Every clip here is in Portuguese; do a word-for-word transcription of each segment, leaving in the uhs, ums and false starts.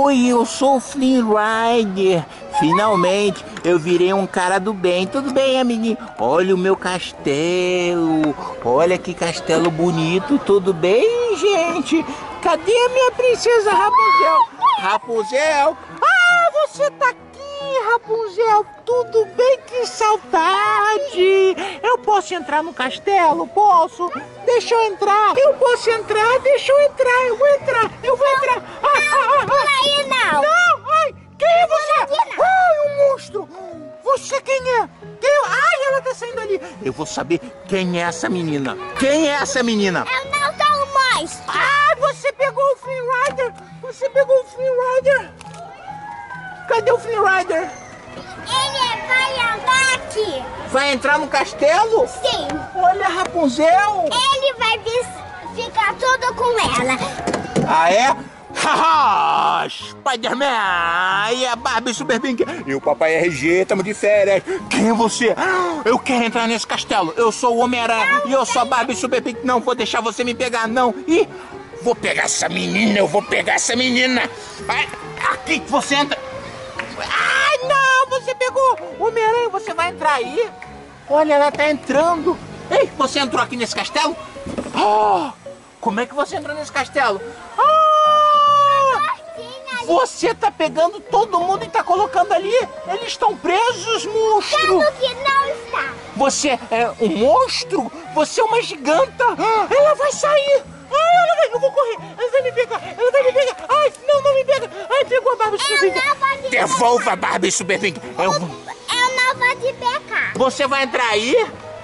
Oi, eu sou o Flynn Rider. Finalmente, eu virei um cara do bem. Tudo bem, amiguinho? Olha o meu castelo. Olha que castelo bonito. Tudo bem, gente? Cadê a minha princesa Rapunzel? Rapunzel? Ah, você tá aqui, Rapunzel. Tudo bem? Que saudade. Eu posso entrar no castelo? Posso? Deixa eu entrar. Eu posso entrar? Deixa eu entrar. Eu vou entrar. Eu vou entrar. Ah, ah, ah, Não, aí não. Não, ai. Quem é você? Ai, um monstro. Você quem é? Quem é? Ai, ela tá saindo ali. Eu vou saber quem é essa menina. Quem é essa menina? Eu não sou um monstro. Ah, você pegou o Flynn Rider. Você pegou o Flynn Rider. Cadê o Flynn Rider? Ele vai andar aqui. Vai entrar no castelo? Sim. Olha, Rapunzel. Ele vai vis- ficar todo com ela. Ah, é? Haha! Spider-Man! E a Barbie Super Pink! E o Papai R G, estamos de férias! Quem é você? Eu quero entrar nesse castelo! Eu sou o Homem-Aranha e eu sou a Barbie Super Pink! Não vou deixar você me pegar, não! E vou pegar essa menina! Eu vou pegar essa menina! Ai, aqui que você entra! Ai, não! Você pegou! Homem-Aranha, você vai entrar aí? Olha, ela tá entrando! Ei, você entrou aqui nesse castelo? Oh, como é que você entrou nesse castelo? Ah! Você tá pegando todo mundo e tá colocando ali? Eles estão presos, monstro! Claro que não está. Você é um monstro? Você é uma giganta! Ela vai sair! Ai, ela vai... Eu vou correr! Ela vai me pegar! Ela vai me pegar! Ai, não, não me pega! Ai, pegou a Barbie Super Pink! Devolva a Barbie Super Pink! Eu... Eu não vou te pegar. Você vai entrar aí?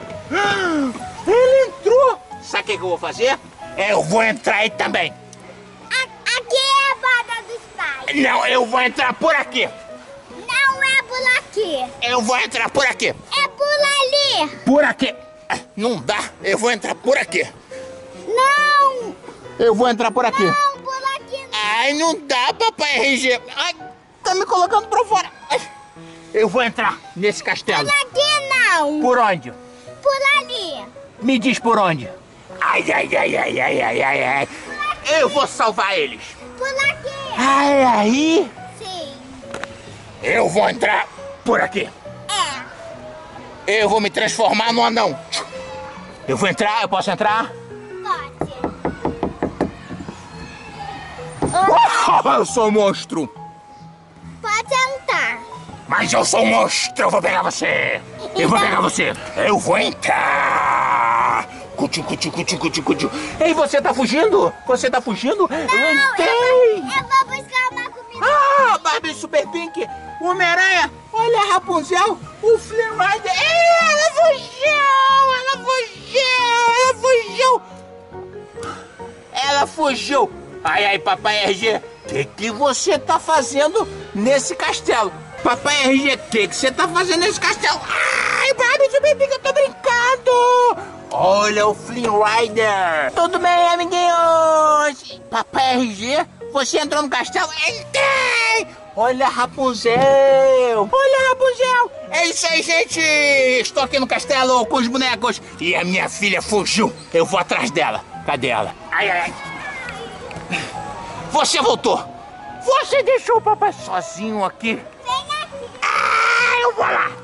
Ele entrou! Sabe o que que eu vou fazer? Eu vou entrar aí também! Aqui é a borda dos pais. Não, eu vou entrar por aqui! Não é por aqui. Eu vou entrar por aqui! É por ali. Por aqui! Não dá! Eu vou entrar por aqui! Não. Eu vou entrar por aqui! Não, por aqui não. Ai, não dá, Papai R G! Ai, tá me colocando pra fora! Ai, eu vou entrar nesse castelo! Por aqui não. Por onde? Por ali. Me diz por onde? Ai, ai, ai, ai, ai, ai, ai, ai! Eu vou salvar eles! Por aqui. Ai, aí! Sim. Eu vou entrar por aqui! É. Eu vou me transformar no anão! Eu vou entrar? Eu posso entrar? Pode. Eu sou um monstro! Pode entrar. Mas eu sou um monstro! Eu vou pegar você! Eu vou pegar você! Eu vou entrar! Cutiu, cutiu, cutiu, cutiu, cutiu! Ei, você tá fugindo? Você tá fugindo? Eu Não, entrei! eu vou, eu vou buscar uma comida. Ah, Barbie Super Pink! O Homem-Aranha! Olha a Rapunzel! O Flynn Rider! Ei, ela fugiu! Ela fugiu! Ela fugiu! Ela fugiu! Ai, ai, Papai R G! O que, que você tá fazendo nesse castelo? Papai R G, o que, que você tá fazendo nesse castelo? Ai, Barbie Super Pink, eu tô brincando! Olha o Flynn Rider! Tudo bem, amiguinhos? Papai R G, você entrou no castelo? Entrei! Olha a Rapunzel! Olha a Rapunzel! É isso aí, gente! Estou aqui no castelo com os bonecos e a minha filha fugiu. Eu vou atrás dela. Cadê ela? Ai, ai, ai. Você voltou! Você deixou o papai sozinho aqui? Vem aqui. Ah, eu vou lá!